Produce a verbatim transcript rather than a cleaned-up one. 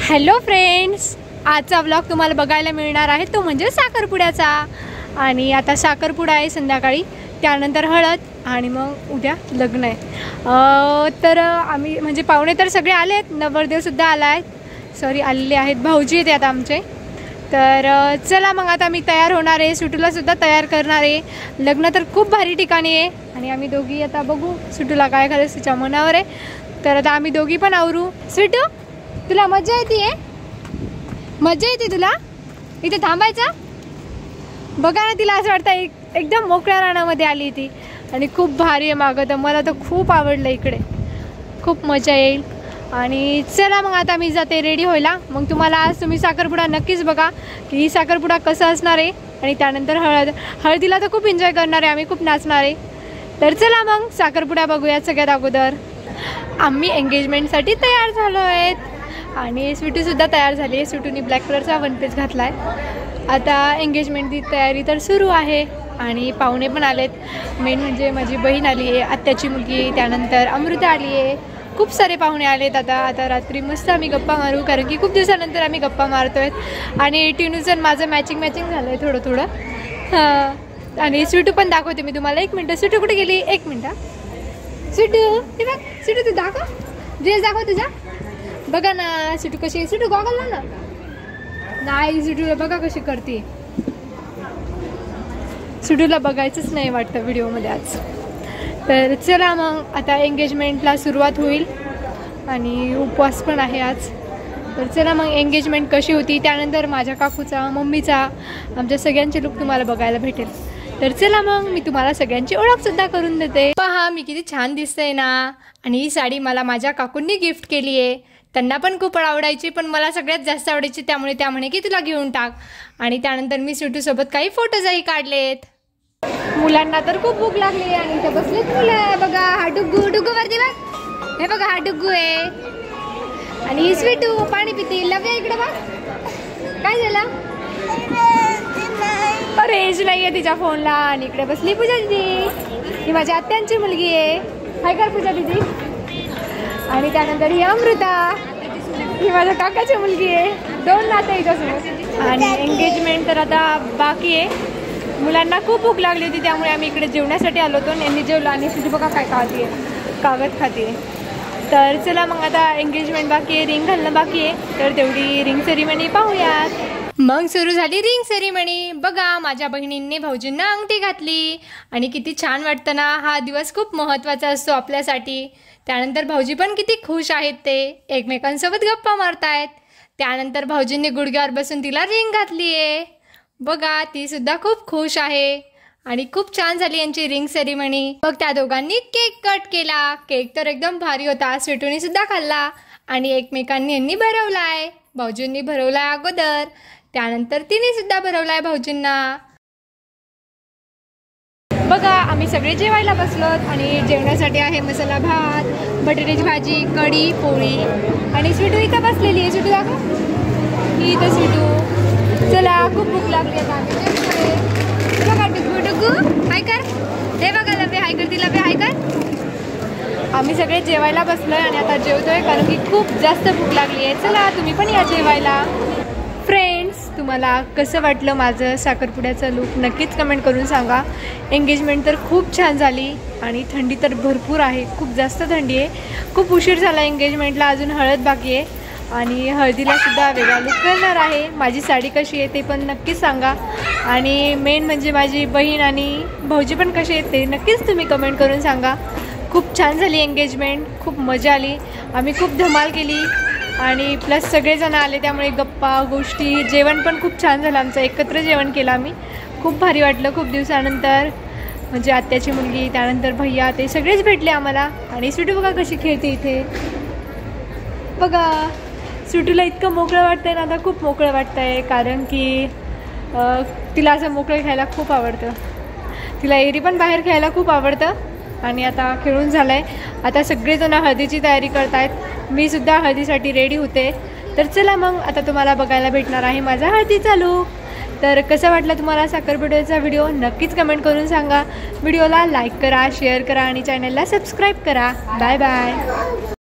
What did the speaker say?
Hello friends, आजचा vlog तुम्हाला बघायला मिळणार आहे तो म्हणजे साखरपुड्याचा। आणि आता साखरपुडा आहे संध्याकाळी, त्यानंतर हळद आणि मग उद्या लग्न आहे। तर आम्ही म्हणजे पाहुणे तर सगळे आलेत, नवरदेवसुद्धा आला आहे, सॉरी आलेले आहेत, भाऊजी आहेत आता आमचे। तर चला मग आता मी तयार होणार आहे, सुटूलासुद्धा तयार करणार आहे। लग्न तर खूप भारी ठिकाणी आहे आणि आम्ही दोघी आता बघू सुटूला काय करायचं तिच्या मनावर आहे। तर आता आम्ही दोघी पण आवरू। सुटू, तुला मजा येते? मजा येते तुला इथे थांबायचा? बघा ना, तिला असं वाटतं एक एकदम मोकळ्या रानामध्ये आली ती आणि खूप भारी आहे मागं, तर मला तर खूप आवडलं, इकडे खूप मजा येईल। आणि चला मग आता मी जाते रेडी व्हायला। मग तुम्हाला आज तुम्ही साखरपुडा नक्कीच बघा की ही साखरपुडा कसा असणार आहे आणि त्यानंतर हळद हळदीला तर खूप एन्जॉय करणार आहे आम्ही, खूप नाचणार आहे। तर चला मग साखरपुडा बघूयात। सगळ्यात अगोदर आम्ही एंगेजमेंटसाठी तयार झालो आहेत आणि स्वीटूसुद्धा तयार झाली आहे। स्वीटूने ब्लॅक कलरचा वन पीस घातला आहे। आता एंगेजमेंटची तयारी तर सुरू आहे आणि पाहुणे पण आलेत। मेन म्हणजे माझी बहीण आली आहे, आत्याची मुलगी, त्यानंतर अमृता आली आहे, खूप सारे पाहुणे आलेत। आता आता रात्री मस्त आम्ही गप्पा मारू, कारण की खूप दिवसानंतर आम्ही गप्पा मारतोय आणि टिनूचं माझं मॅचिंग मॅचिंग झालं आहे थोडं थोडं। हां, आणि स्वीटू पण दाखवते मी तुम्हाला। एक मिनटं, स्वीटू कुठे गेली? एक मिनटं स्वीटू, हे बघ स्वीटू, तू दाखव ड्रेस, दाखव तुझा। बघा ना स्वीटू कशी, स्वीटू गॉगल ना ना नाही, स्वीटूला बघा कशी करते। स्वीटूला बघायचंच नाही वाटतं व्हिडिओमध्ये आज। तर चला मग आता एंगेजमेंटला सुरुवात होईल आणि उपवास पण आहे आज। तर चला मग एंगेजमेंट कशी होती, त्यानंतर माझ्या काकूचा, मम्मीचा, आमच्या सगळ्यांचे लुक तुम्हाला बघायला भेटेल। तर चला मग मी तुम्हाला सगळ्यांची ओळखसुद्धा करून देते। पहा मी किती छान दिसते ना, आणि ही साडी मला माझ्या काकूंनी गिफ्ट केली आहे। त्यांना पण खूप आवडायची, पण मला सगळ्यात जास्त आवडायची, त्यामुळे त्या म्हणे की तुला घेऊन टाक। आणि त्यानंतर मी स्वीटूसोबत काही फोटोजही काढलेत। मुलांना तर खूप भूक लागली आणि इथे बसलेत मुलं। बघा हा डुग्गू, डुग्गू वरती बघ, हे बघा हा डुग्गू आहे आणि ही स्वीटू पाणी पिते। लव्या इकडे बघ, काय झालं? रेंज नाही आहे तिच्या फोनला। आणि इकडे बसली पूजा दिदी, ही माझ्या आत्यांची मुलगी आहे, हाय कर पूजा दिदी। आणि त्यानंतर ही अमृता, ही माझ्या काकाची मुलगी आहे, दोन नाते हिच्यासमोर। आणि एंगेजमेंट तर आता बाकी आहे। मुलांना खूप भूक लागली होती, त्यामुळे आम्ही इकडे जेवण्यासाठी आलो होतो। यांनी जेवलं आणि तुझी बघा काय खाते, कागद खाते। तर चला मग आता एंगेजमेंट बाकी आहे, रिंग घालणं बाकी आहे, तर तेवढी रिंग सेरिमनी पाहूयात। मग सुरू झाली रिंग सेरिमनी। बघा माझ्या बहिणींनी भाऊजींना अंगठी घातली आणि किती छान वाटतं ना, हा दिवस खूप महत्त्वाचा असतो आपल्यासाठी। त्यानंतर भाऊजी पण किती खुश आहेत, ते एकमेकांसोबत गप्पा मारतायत। त्यानंतर भाऊजींनी गुडघ्यावर बसून तिला रिंग घातली आहे। बघा ती सुद्धा खूप खुश आहे आणि खूप छान झाली यांची रिंग सेरिमनी। मग त्या दोघांनी केक कट केला, केक तर एकदम भारी होता, स्वीटूनी सुद्धा खाल्ला आणि एकमेकांनी यांनी भरवलाय। भाऊजींनी भरवलाय अगोदर, त्यानंतर तिने सुद्धा भरवलाय भाऊजींना। बघा आम्ही सगळे जेवायला बसलोत आणि जेवणासाठी आहे मसाला भात, बटाट्याची भाजी, कढी, पोळी आणि स्वीटू इथं बसलेली आहे। स्वीटू दाखव, ही इथं स्वीटू। चला खूप भूक लागली आता आम्ही जेवतोय। बघा डुगू, डुगू हाय कर, हे बघा लबे हाय कर, तिला बे हाय कर। आम्ही सगळे जेवायला बसलोय आणि आता जेवतोय, कारण की खूप जास्त भूक लागली आहे। चला तुम्ही पण या जेवायला। फ्रेंड्स, तुम्हाला कसं वाटलं माझं साखरपुड्याचं लूक नक्कीच कमेंट करून सांगा। एंगेजमेंट तर खूप छान झाली आणि थंडी तर भरपूर आहे, खूप जास्त थंडी आहे। खूप उशीर झाला एंगेजमेंटला, अजून हळद बाकी आहे आणि हळदीलासुद्धा वेगळा लूक करणार आहे। माझी साडी कशी आहे ते पण नक्कीच सांगा आणि मेन म्हणजे माझी बहीण आणि भाऊजी पण कसे आहेत ते नक्कीच तुम्ही कमेंट करून सांगा। खूप छान झाली एंगेजमेंट, खूप मजा आली, आम्ही खूप धमाल केली आणि प्लस सगळेजण आले, त्यामुळे गप्पा गोष्टी, जेवण पण खूप छान झालं आमचं, एकत्र जेवण केलं आम्ही, खूप भारी वाटलं। खूप दिवसानंतर म्हणजे आत्याची मुलगी, त्यानंतर भैया, ते सगळेच भेटले आम्हाला। आणि स्वीटू बघा कशी खेळते इथे, बघा स्वीटूला इतकं मोकळं वाटतंय ना, आता खूप मोकळं वाटतंय, कारण की तिला असं मोकळं खेळायला खूप आवडतं। तिला एरी पण बाहेर खेळायला खूप आवडतं आणि आता खेळून झालं आहे। आता सगळेजण हळदीची तयारी करत आहेत, मी सुद्धा हळदीसाठी रेडी होते। तर चला मग आता तुम्हाला बघायला भेटणार आहे माझा हळदीचा लूक। तर कसा वाटला तुम्हाला साखरपुड्याचा व्हिडिओ नक्कीच कमेंट करून सांगा। व्हिडिओला लाईक करा, शेअर करा आणि चॅनलला सबस्क्राईब करा। Bye bye.